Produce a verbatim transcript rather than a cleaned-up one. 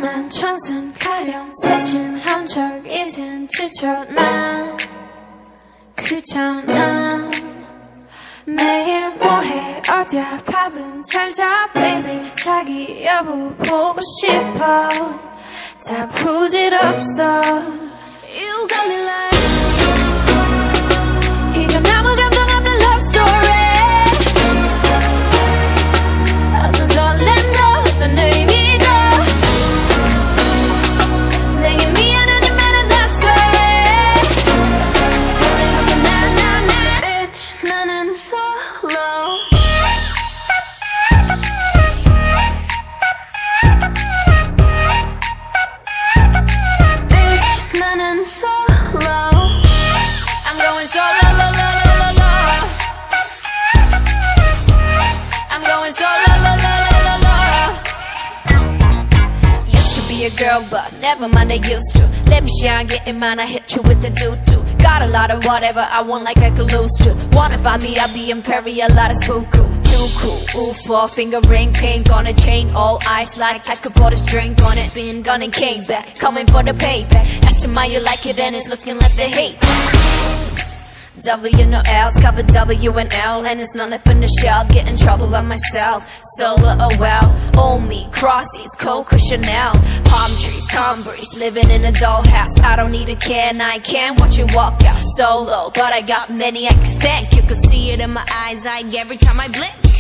오만 천순 가령 새침한 척 이젠 지쳐나 그잖아 매일 뭐해 어디야 밥은 잘자 baby 자기 여보 보고 싶어 다 부질없어 You got me like 이건 아무 감동 없는 love story 어떤 설렘도 어떤 의미도 내게 미안하지만 I'm not sorry 오늘부터 나 나 나 Bitch 나는 solo Bitch 나는 solo I'm going solo la la la la la I'm going solo la la la la la Used to be a girl but never mind I used to Let me shine getting mine I hit you with the doo-doo Got a lot of whatever I want like I could lose to Wanna find me I'll be imperial lot of spook cool Too cool ooh four finger ring pink on a chain all ice like I could pour this drink on it Been gone and came back coming for the payback Asked him how you like it and it's looking like the hate W no L's, cover W and L And it's none in the shell, get in trouble on myself Solo, oh well, own me, crossies, Coco Chanel Palm trees, calm breeze, living in a dollhouse I don't need a can, I can watch you walk out Solo, but I got many I can thank You can see it in my eyes, like every time I blink